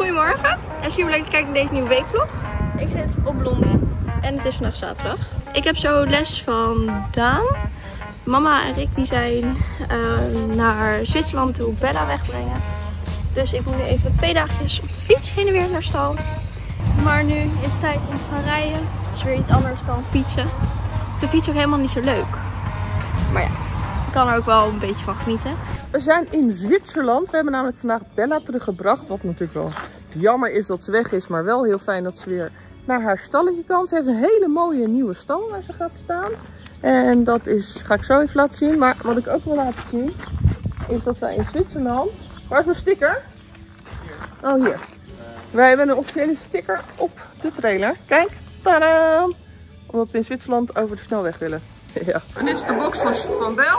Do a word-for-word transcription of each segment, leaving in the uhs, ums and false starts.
Goedemorgen en super leuk te kijken naar deze nieuwe weekvlog. Ik zit op Londen en het is vandaag zaterdag. Ik heb zo les van Daan. Mama en Rick die zijn uh, naar Zwitserland toe Bella wegbrengen. Dus ik moet nu even twee dagjes op de fiets heen en weer naar stal. Maar nu is het tijd om te gaan rijden. Het is weer iets anders dan fietsen. De fiets is ook helemaal niet zo leuk. Maar ja, ik kan er ook wel een beetje van genieten. We zijn in Zwitserland. We hebben namelijk vandaag Bella teruggebracht. Wat natuurlijk wel jammer is dat ze weg is. Maar wel heel fijn dat ze weer naar haar stalletje kan. Ze heeft een hele mooie nieuwe stal waar ze gaat staan. En dat is, ga ik zo even laten zien. Maar wat ik ook wil laten zien is dat wij in Zwitserland... Waar is mijn sticker? Oh, hier. Wij hebben een officiële sticker op de trailer. Kijk, tadaa! Omdat we in Zwitserland over de snelweg willen. Ja. En dit is de box van, van Bel.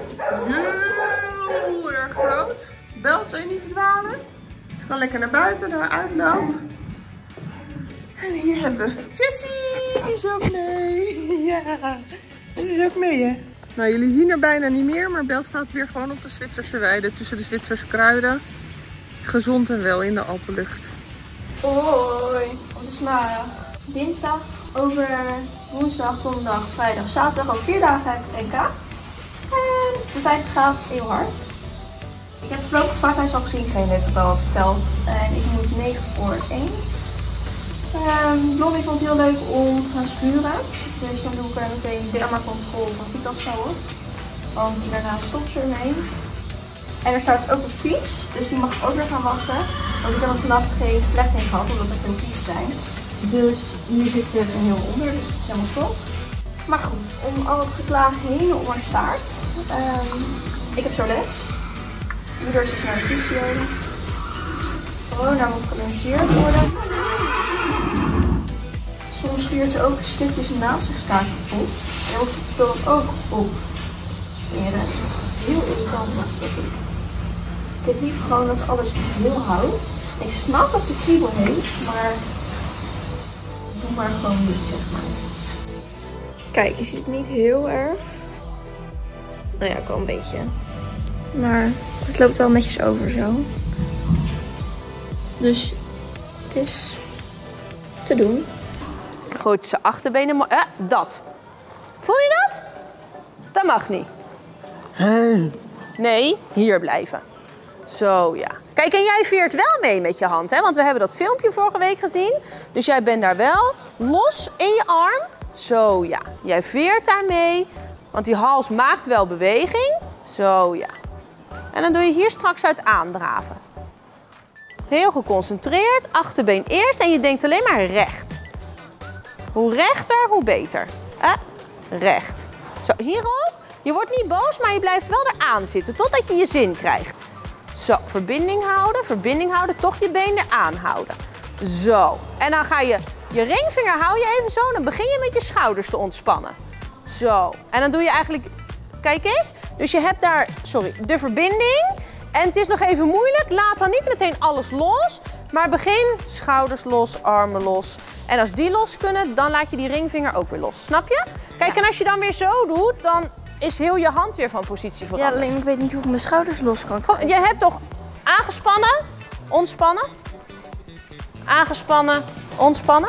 Heel erg groot. Bel, zal je niet verdwalen? Ze kan lekker naar buiten, naar uitlopen. En hier hebben we Jessie, die is ook mee. Ja, die is ook mee, hè. Nou, jullie zien er bijna niet meer, maar Bel staat weer gewoon op de Zwitserse weide. Tussen de Zwitserse kruiden. Gezond en wel in de Alpenlucht. Hoi, het is maar dinsdag, over woensdag, donderdag, vrijdag, zaterdag. Over vier dagen heb ik het N K. En de tijd gaat heel hard. Ik heb de voorlopige startlijst al gezien, geen heeft het al verteld. En ik moet negen voor één. Um, Blondie vond het heel leuk om te gaan spuren. Dus dan doe ik er meteen dermacontrole van Vitalsauer. Want daarna stopt ze ermee. En er staat dus ook een fiets, dus die mag ik ook weer gaan wassen. Want ik heb er vannacht geen vlecht in gehad, omdat er veel fietsen zijn. Dus nu zit ze er heel onder, dus het is helemaal top. Maar goed, om al het geklaag heen om haar staart. Um, ik heb zo les. Moeder zit naar de fysio. Gewoon, daar moet gelanceerd worden. Soms schuurt ze ook stukjes naast de staart op. En wordt het spul ook op smeren. Het is heel irritant wat ze dat doet. Ik heb liever gewoon dat ze alles heel houdt. Ik snap dat ze kriebel heeft, maar doe maar gewoon niet, zeg maar. Kijk, je ziet het niet heel erg. Nou ja, ook wel een beetje. Maar het loopt wel netjes over zo. Dus het is te doen. Gooit ze achterbenen. Eh, dat. Voel je dat? Dat mag niet. Nee, hier blijven. Zo, ja. Kijk, en jij veert wel mee met je hand, hè? Want we hebben dat filmpje vorige week gezien. Dus jij bent daar wel los in je arm. Zo, ja. Jij veert daar mee. Want die hals maakt wel beweging. Zo, ja. En dan doe je hier straks uit aandraven. Heel geconcentreerd. Achterbeen eerst. En je denkt alleen maar recht. Hoe rechter, hoe beter. Eh, recht. Zo, hierop. Je wordt niet boos, maar je blijft wel eraan zitten. Totdat je je zin krijgt. Zo, verbinding houden, verbinding houden, toch je been eraan houden. Zo, en dan ga je, je ringvinger hou je even zo, dan begin je met je schouders te ontspannen. Zo, en dan doe je eigenlijk, kijk eens, dus je hebt daar, sorry, de verbinding. En het is nog even moeilijk, laat dan niet meteen alles los, maar begin schouders los, armen los. En als die los kunnen, dan laat je die ringvinger ook weer los, snap je? Kijk, ja. En als je dan weer zo doet, dan is heel je hand weer van positie veranderd. Ja, alleen ik weet niet hoe ik mijn schouders los kan krijgen. Je hebt toch aangespannen, ontspannen, aangespannen, ontspannen?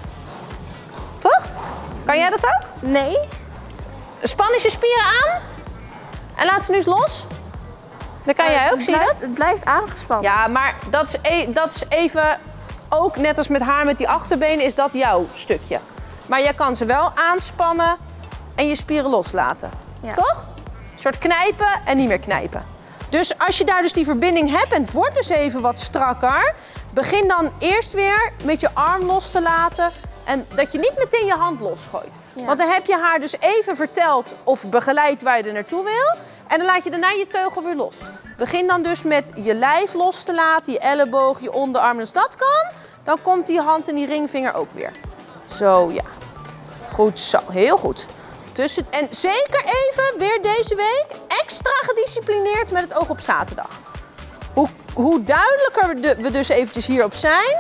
Toch? Kan jij dat ook? Nee. Span eens je spieren aan en laat ze nu eens los. Dan kan uh, jij ook, zie je dat? Het blijft aangespannen. Ja, maar dat is, e dat is even, ook net als met haar met die achterbenen, is dat jouw stukje. Maar jij kan ze wel aanspannen en je spieren loslaten. Ja. Toch? Een soort knijpen en niet meer knijpen. Dus als je daar dus die verbinding hebt en het wordt dus even wat strakker, begin dan eerst weer met je arm los te laten en dat je niet meteen je hand losgooit. Ja. Want dan heb je haar dus even verteld of begeleid waar je er naartoe wil en dan laat je daarna je teugel weer los. Begin dan dus met je lijf los te laten, je elleboog, je onderarm. En als dat kan, dan komt die hand en die ringvinger ook weer. Zo, ja. Goed zo, heel goed. Tussen, en zeker even, weer deze week, extra gedisciplineerd met het oog op zaterdag. Hoe, hoe duidelijker we, we dus eventjes hierop zijn,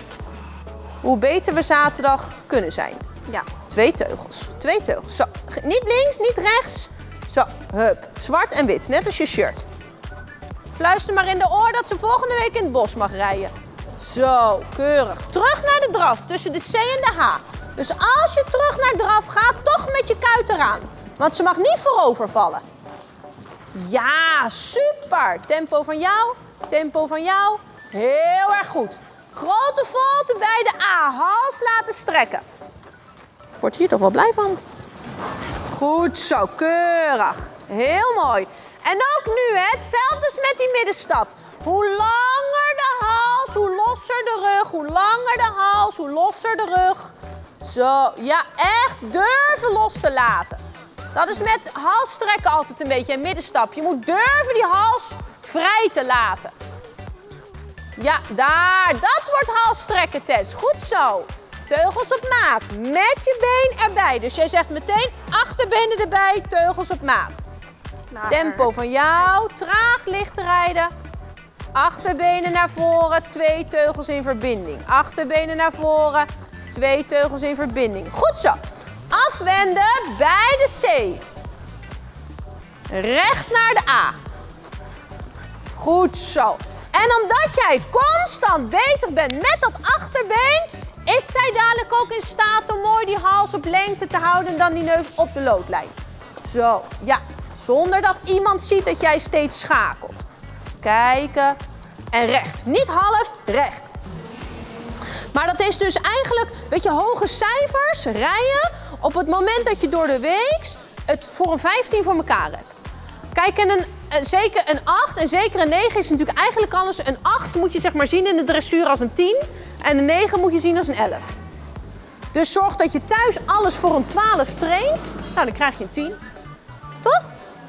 hoe beter we zaterdag kunnen zijn. Ja. Twee teugels, twee teugels. Zo, niet links, niet rechts. Zo, hup, zwart en wit, net als je shirt. Fluister maar in de oor dat ze volgende week in het bos mag rijden. Zo, keurig. Terug naar de draf, tussen de C en de H. Dus als je terug naar draf gaat, toch met je kuit eraan. Want ze mag niet voorover vallen. Ja, super. Tempo van jou, tempo van jou. Heel erg goed. Grote volte bij de A. Hals laten strekken. Ik word hier toch wel blij van. Goed zo, keurig. Heel mooi. En ook nu, hè, hetzelfde als met die middenstap. Hoe langer de hals, hoe losser de rug. Hoe langer de hals, hoe losser de rug. Zo, ja, echt durven los te laten. Dat is met halsstrekken altijd een beetje een middenstap. Je moet durven die hals vrij te laten. Ja, daar. Dat wordt halsstrekken, Tess. Goed zo. Teugels op maat. Met je been erbij. Dus jij zegt meteen achterbenen erbij, teugels op maat. Klaar. Tempo van jou. Traag licht rijden. Achterbenen naar voren. Twee teugels in verbinding. Achterbenen naar voren. Twee teugels in verbinding. Goed zo. Afwenden bij de C. Recht naar de A. Goed zo. En omdat jij constant bezig bent met dat achterbeen, is zij dadelijk ook in staat om mooi die hals op lengte te houden en dan die neus op de loodlijn. Zo, ja. Zonder dat iemand ziet dat jij steeds schakelt. Kijken en recht. Niet half, recht. Maar dat is dus eigenlijk, weet je, hoge cijfers rijden op het moment dat je door de week het voor een vijftien voor elkaar hebt. Kijk, en een, een, zeker een acht en zeker een negen is natuurlijk eigenlijk alles. Een acht moet je zeg maar zien in de dressuur als een tien en een negen moet je zien als een elf. Dus zorg dat je thuis alles voor een twaalf traint. Nou, dan krijg je een tien. Toch?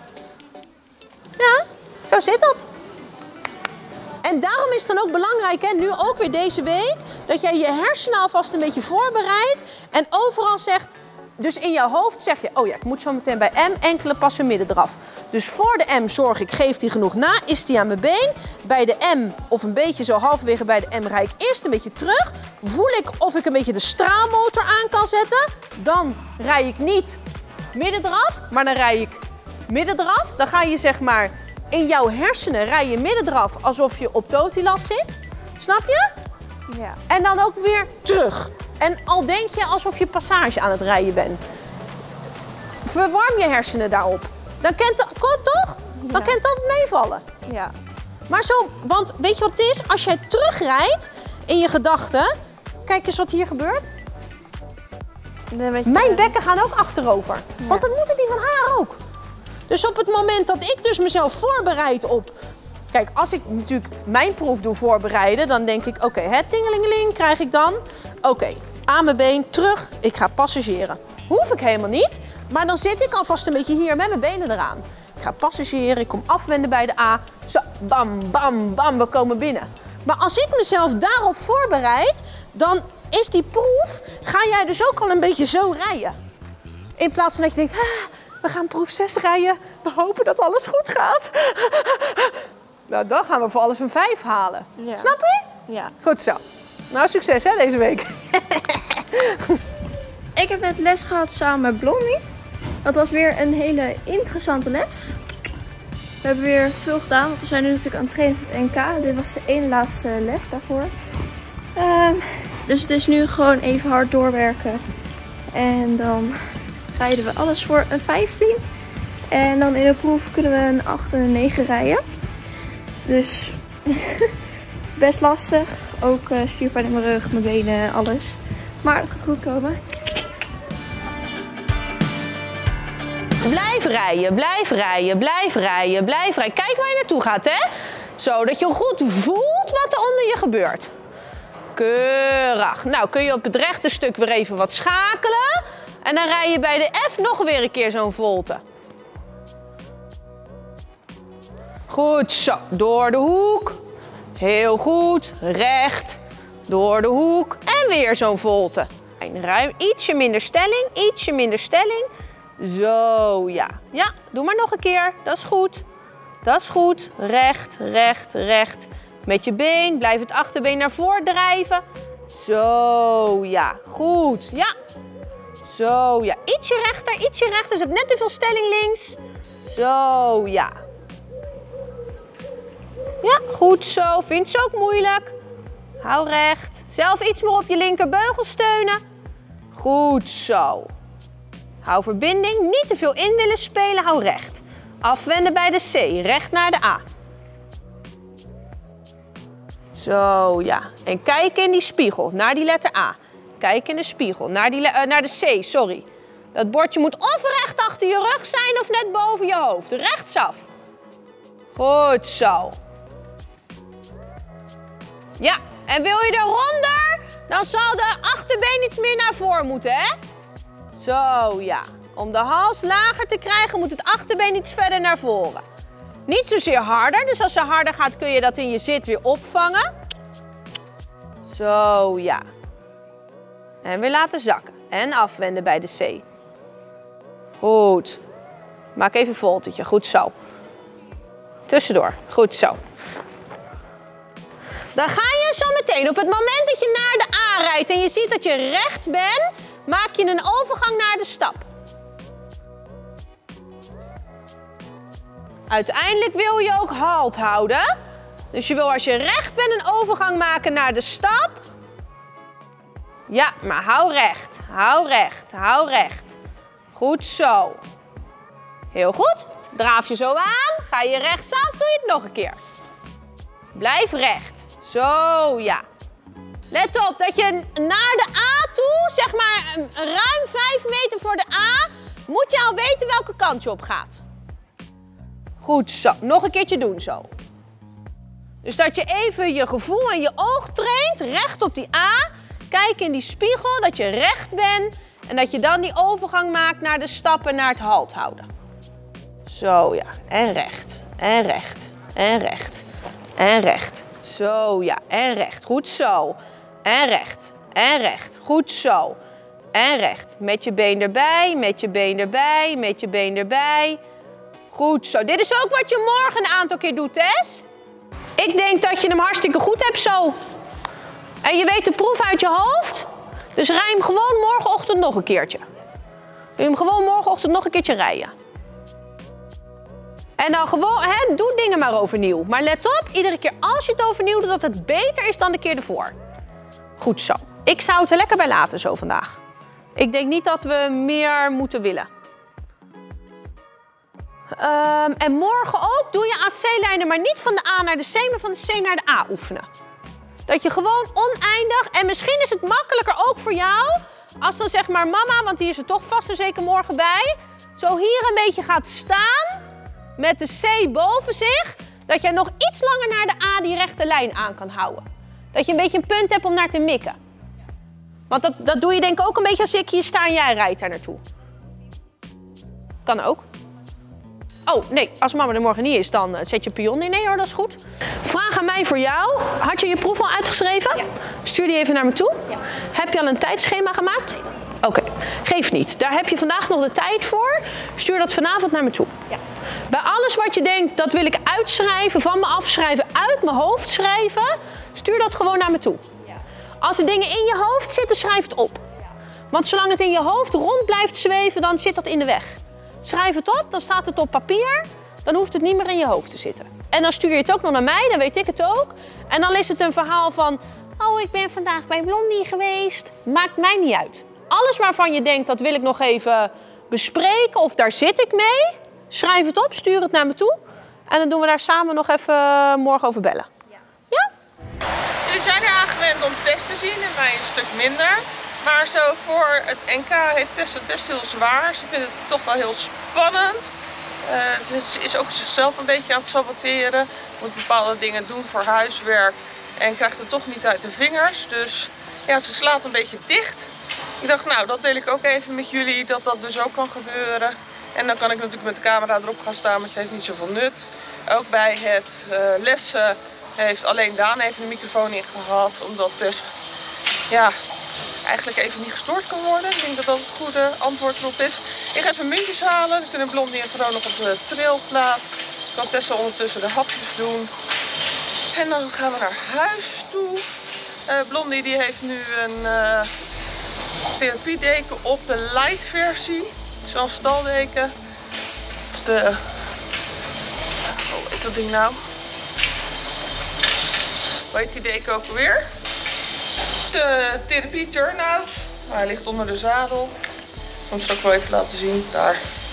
Ja, zo zit dat. En daarom is het dan ook belangrijk, hè, nu ook weer deze week, dat jij je hersenen alvast een beetje voorbereidt en overal zegt, dus in jouw hoofd zeg je, oh ja, ik moet zo meteen bij M enkele passen midden eraf. Dus voor de M zorg ik, geeft die genoeg na, is die aan mijn been. Bij de M, of een beetje zo halverwege bij de M, rij ik eerst een beetje terug. Voel ik of ik een beetje de straalmotor aan kan zetten. Dan rij ik niet midden eraf, maar dan rij ik midden eraf. Dan ga je zeg maar, in jouw hersenen rij je midden eraf alsof je op Totilas zit. Snap je? Ja. En dan ook weer terug. En al denk je alsof je passage aan het rijden bent. Verwarm je hersenen daarop. Dan kent het, toch? Dan Ja. kan het altijd meevallen. Ja. Maar zo, want weet je wat het is? Als jij terugrijdt in je gedachten. Kijk eens wat hier gebeurt. Dan weet je Mijn wel. bekken gaan ook achterover. Ja. Want dan moeten die van haar ook. Dus op het moment dat ik dus mezelf voorbereid op... Kijk, als ik natuurlijk mijn proef doe voorbereiden, dan denk ik, oké, okay, het tingelingeling krijg ik dan. Oké, okay, aan mijn been, terug, ik ga passageren. Hoef ik helemaal niet, maar dan zit ik alvast een beetje hier met mijn benen eraan. Ik ga passageren, ik kom afwenden bij de A. Zo, bam, bam, bam, we komen binnen. Maar als ik mezelf daarop voorbereid, dan is die proef, ga jij dus ook al een beetje zo rijden. In plaats van dat je denkt, ah, we gaan proef zes rijden, we hopen dat alles goed gaat. Nou, dan gaan we voor alles een vijf halen. Ja. Snap je? Ja. Goed zo. Nou, succes hè, deze week. Ik heb net les gehad samen met Blondie. Dat was weer een hele interessante les. We hebben weer veel gedaan, want we zijn nu natuurlijk aan het trainen voor het N K. Dit was de ene laatste les daarvoor. Um, dus het is nu gewoon even hard doorwerken. En dan rijden we alles voor een vijftien. En dan in de proef kunnen we een acht en een negen rijden. Dus best lastig. Ook uh, spierpijn in mijn rug, mijn benen, alles. Maar het gaat goed komen. Blijf rijden, blijf rijden, blijf rijden, blijf rijden. Kijk waar je naartoe gaat, hè? Zodat je goed voelt wat er onder je gebeurt. Keurig. Nou, kun je op het rechte stuk weer even wat schakelen. En dan rij je bij de F nog weer een keer zo'n volte. Goed zo, door de hoek. Heel goed, recht, door de hoek. En weer zo'n volte. En ruim, ietsje minder stelling, ietsje minder stelling. Zo, ja. Ja, doe maar nog een keer. Dat is goed. Dat is goed. Recht, recht, recht. Met je been. Blijf het achterbeen naar voren drijven. Zo, ja. Goed. Ja. Zo, ja. Ietsje rechter, ietsje rechter. Dus je hebt net te veel stelling links. Zo, ja. Ja, goed zo. Vindt ze ook moeilijk? Hou recht. Zelf iets meer op je linkerbeugel steunen. Goed zo. Hou verbinding. Niet te veel in willen spelen. Hou recht. Afwenden bij de C. Recht naar de A. Zo, ja. En kijk in die spiegel. Naar die letter A. Kijk in de spiegel. Naar, die, uh, naar de C, sorry. Dat bordje moet of recht achter je rug zijn of net boven je hoofd. Rechtsaf. Goed zo. Ja, en wil je eronder, dan zal de achterbeen iets meer naar voren moeten, hè? Zo, ja. Om de hals lager te krijgen moet het achterbeen iets verder naar voren. Niet zozeer harder, dus als je harder gaat kun je dat in je zit weer opvangen. Zo, ja. En weer laten zakken. En afwenden bij de C. Goed. Maak even een voltetje. Goed zo. Tussendoor. Goed zo. Dan ga je zo meteen, op het moment dat je naar de A rijdt en je ziet dat je recht bent, maak je een overgang naar de stap. Uiteindelijk wil je ook halt houden. Dus je wil als je recht bent een overgang maken naar de stap. Ja, maar hou recht. Hou recht. Hou recht. Goed zo. Heel goed. Draaf je zo aan. Ga je rechtsaf, doe je het nog een keer. Blijf recht. Zo, ja. Let op dat je naar de A toe, zeg maar ruim vijf meter voor de A, moet je al weten welke kant je op gaat. Goed zo. Nog een keertje doen zo. Dus dat je even je gevoel en je oog traint, recht op die A. Kijk in die spiegel dat je recht bent en dat je dan die overgang maakt naar de stappen naar het halt houden. Zo ja, en recht, en recht, en recht, en recht. Zo ja, en recht, goed zo. En recht, en recht, goed zo. En recht, met je been erbij, met je been erbij, met je been erbij. Goed zo. Dit is ook wat je morgen een aantal keer doet, Tess. Ik denk dat je hem hartstikke goed hebt zo. En je weet de proef uit je hoofd. Dus rij hem gewoon morgenochtend nog een keertje. Doe je hem gewoon morgenochtend nog een keertje rijden. En dan gewoon, hè, doe dingen maar overnieuw. Maar let op, iedere keer als je het overnieuw doet, dat het beter is dan de keer ervoor. Goed zo. Ik zou het er lekker bij laten zo vandaag. Ik denk niet dat we meer moeten willen. Um, en morgen ook doe je A C-lijnen, maar niet van de A naar de C, maar van de C naar de A oefenen. Dat je gewoon oneindig, en misschien is het makkelijker ook voor jou, als dan zeg maar mama, want die is er toch vast en zeker morgen bij, zo hier een beetje gaat staan, met de C boven zich, dat jij nog iets langer naar de A die rechte lijn aan kan houden. Dat je een beetje een punt hebt om naar te mikken. Want dat, dat doe je denk ik ook een beetje als ik hier sta en jij rijdt daar naartoe. Kan ook. Oh, nee, als mama er morgen niet is, dan zet je pion in. Nee hoor, dat is goed. Vraag aan mij voor jou. Had je je proef al uitgeschreven? Ja. Stuur die even naar me toe. Ja. Heb je al een tijdschema gemaakt? Oké, okay. Geef niet. Daar heb je vandaag nog de tijd voor. Stuur dat vanavond naar me toe. Ja. Bij alles wat je denkt, dat wil ik uitschrijven, van me afschrijven, uit mijn hoofd schrijven, stuur dat gewoon naar me toe. Ja. Als er dingen in je hoofd zitten, schrijf het op. Ja. Want zolang het in je hoofd rond blijft zweven, dan zit dat in de weg. Schrijf het op, dan staat het op papier, dan hoeft het niet meer in je hoofd te zitten. En dan stuur je het ook nog naar mij, dan weet ik het ook. En dan is het een verhaal van, oh ik ben vandaag bij Blondie geweest. Maakt mij niet uit. Alles waarvan je denkt, dat wil ik nog even bespreken of daar zit ik mee. Schrijf het op, stuur het naar me toe. En dan doen we daar samen nog even morgen over bellen. Ja. Ja? Jullie zijn er aan gewend om Tess te zien en mij een stuk minder. Maar zo voor het N K heeft Tess het best heel zwaar. Ze vindt het toch wel heel spannend. Uh, ze is ook zichzelf een beetje aan het saboteren. Moet bepaalde dingen doen voor huiswerk en krijgt het toch niet uit de vingers. Dus ja, ze slaat een beetje dicht. Ik dacht, nou, dat deel ik ook even met jullie, dat dat dus ook kan gebeuren. En dan kan ik natuurlijk met de camera erop gaan staan, maar het heeft niet zoveel nut. Ook bij het uh, lessen heeft alleen Daan even de microfoon in gehad, omdat Tess ja, eigenlijk even niet gestoord kan worden. Ik denk dat dat het goede antwoord erop is. Ik ga even muntjes halen, dan kunnen Blondie en gewoon nog op de trailplaats. Kan Tessa ondertussen de hapjes doen. En dan gaan we naar huis toe. Uh, Blondie die heeft nu een uh, therapiedeken op de light versie. Het is wel een staldeken. Dus de... Oh, wat heet dat ding nou? Hoe heet die deken ook weer? de therapie turnout. Hij ligt onder de zadel. Ik zal hem straks wel even laten zien. Daar.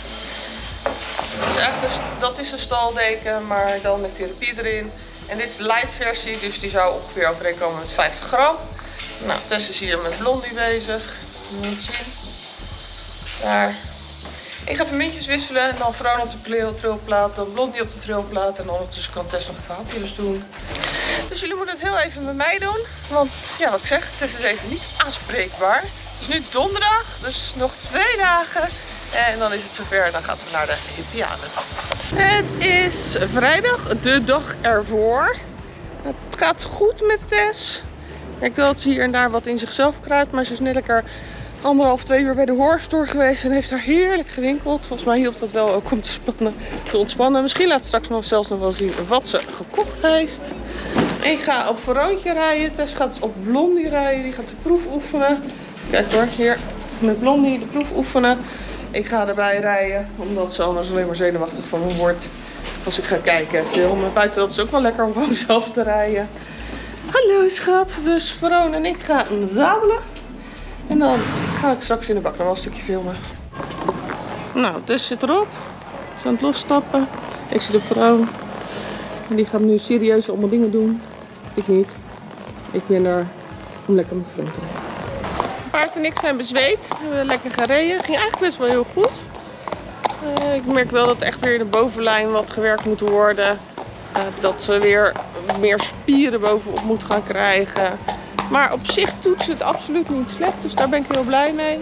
Dus eigenlijk, dat is een staldeken, maar dan met therapie erin. En dit is de light versie, dus die zou ongeveer overeenkomen met vijftig gram. Nou, Tess is hier met Blondie bezig. Je moet het zien. Daar. Ik ga even muntjes wisselen en dan Vroon op de trilplaat, dan Blondie op de trilplaat. En ondertussen kan Tess nog even hapjes doen. Dus jullie moeten het heel even met mij doen. Want ja, wat ik zeg, Tess is even niet aanspreekbaar. Het is nu donderdag, dus nog twee dagen. En dan is het zover, dan gaat ze naar de Hippiade. Het is vrijdag, de dag ervoor. Het gaat goed met Tess. Ik denk dat ze hier en daar wat in zichzelf kruipt, maar ze is net lekker anderhalf, twee uur bij de horrorstore geweest en heeft daar heerlijk gewinkeld. Volgens mij hielp dat wel ook om te, spannen, te ontspannen. Misschien laat straks nog zelfs nog wel zien wat ze gekocht heeft. Ik ga op Veroontje rijden. Tess gaat op Blondie rijden. Die gaat de proef oefenen. Kijk hoor, hier met Blondie de proef oefenen. Ik ga erbij rijden, omdat ze anders alleen maar zenuwachtig van me wordt als ik ga kijken en filmen. Buiten dat is ook wel lekker om gewoon zelf te rijden. Hallo schat, dus Veron en ik gaan zadelen. En dan ga ik straks in de bak nog wel een stukje filmen. Nou, Tess zit erop. Ze is aan het losstappen. Ik zie de Veron. En die gaat nu serieus allemaal dingen doen. Ik niet. Ik ben er om lekker met Veron te rijden. Paard en ik zijn bezweet. We hebben lekker gereden. Ging eigenlijk best wel heel goed. Uh, ik merk wel dat echt weer in de bovenlijn wat gewerkt moet worden. Uh, dat ze weer meer spieren bovenop moet gaan krijgen. Maar op zich doet ze het absoluut niet slecht. Dus daar ben ik heel blij mee.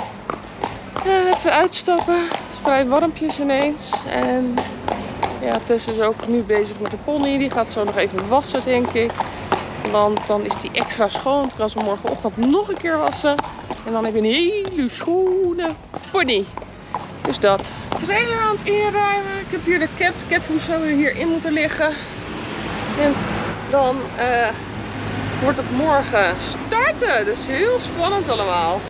Uh, even uitstappen. Het is vrij warmpjes ineens. En ja, Tess is ook nu bezig met de pony. Die gaat zo nog even wassen, denk ik. Want dan is die extra schoon. Dan kan ze morgenochtend nog een keer wassen. En dan heb je een hele schone pony. Dus dat. Trailer aan het inruimen. Ik heb hier de cap. De cap moest zo weer hierin moeten liggen. En dan uh, wordt het morgen starten. Dus heel spannend allemaal.